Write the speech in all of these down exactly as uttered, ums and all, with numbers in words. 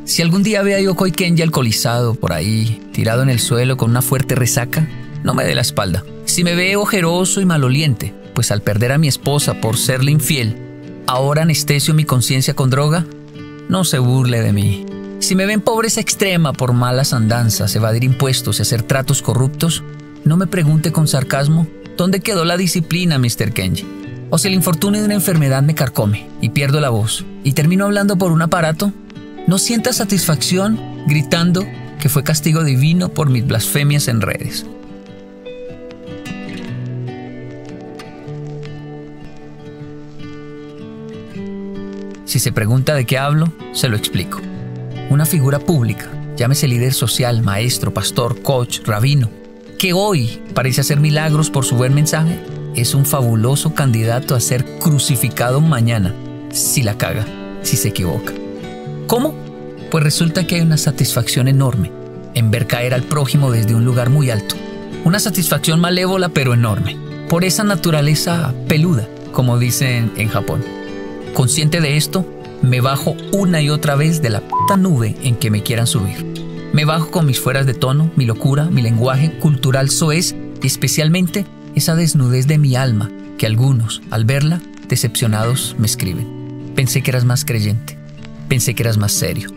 Si algún día ve a Yokoi Kenji alcoholizado por ahí, tirado en el suelo con una fuerte resaca, no me dé la espalda. Si me ve ojeroso y maloliente, pues al perder a mi esposa por serle infiel, ahora anestesio mi conciencia con droga, no se burle de mí. Si me ve en pobreza extrema por malas andanzas, evadir impuestos y hacer tratos corruptos, no me pregunte con sarcasmo, ¿dónde quedó la disciplina, mister Kenji? O si el infortunio de una enfermedad me carcome y pierdo la voz y termino hablando por un aparato, no sienta satisfacción gritando que fue castigo divino por mis blasfemias en redes. Si se pregunta de qué hablo, se lo explico. Una figura pública, llámese líder social, maestro, pastor, coach, rabino, que hoy parece hacer milagros por su buen mensaje, es un fabuloso candidato a ser crucificado mañana, si la caga, si se equivoca. ¿Cómo? Pues resulta que hay una satisfacción enorme en ver caer al prójimo desde un lugar muy alto. Una satisfacción malévola pero enorme, por esa naturaleza peluda, como dicen en Japón. Consciente de esto, me bajo una y otra vez de la puta nube en que me quieran subir. Me bajo con mis fueras de tono, mi locura, mi lenguaje cultural soez y especialmente esa desnudez de mi alma que algunos, al verla, decepcionados, me escriben. Pensé que eras más creyente. Pensé que eras más serio.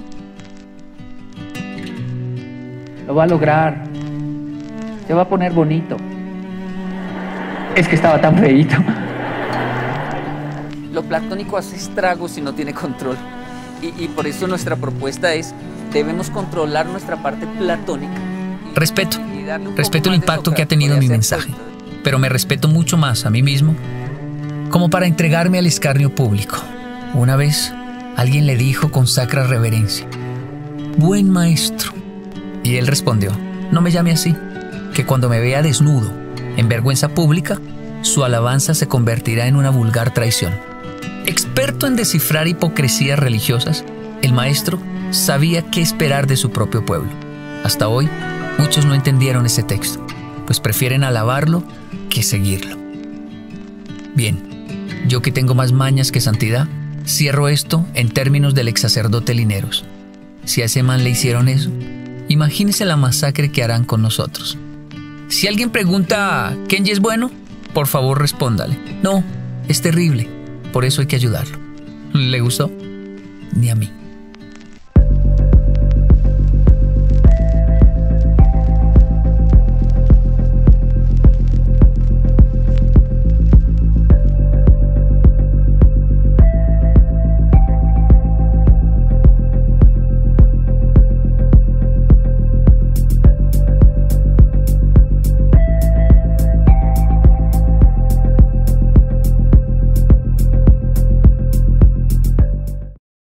Lo va a lograr. Se va a poner bonito. Es que estaba tan feíto. Lo platónico hace estragos si no tiene control. Y, y por eso nuestra propuesta es, debemos controlar nuestra parte platónica. Respeto. Respeto el impacto que ha tenido mi mensaje. Pero me respeto mucho más a mí mismo como para entregarme al escarnio público. Una vez, alguien le dijo con sacra reverencia, «Buen maestro». Y él respondió, «No me llame así, que cuando me vea desnudo, en vergüenza pública, su alabanza se convertirá en una vulgar traición». Experto en descifrar hipocresías religiosas, el maestro sabía qué esperar de su propio pueblo. Hasta hoy, muchos no entendieron ese texto, pues prefieren alabarlo que seguirlo. Bien, yo que tengo más mañas que santidad, cierro esto en términos del ex sacerdote Lineros. Si a ese man le hicieron eso, imagínese la masacre que harán con nosotros. Si alguien pregunta, ¿Kenji es bueno? Por favor respóndale, no, es terrible, por eso hay que ayudarlo. ¿Le gustó? Ni a mí.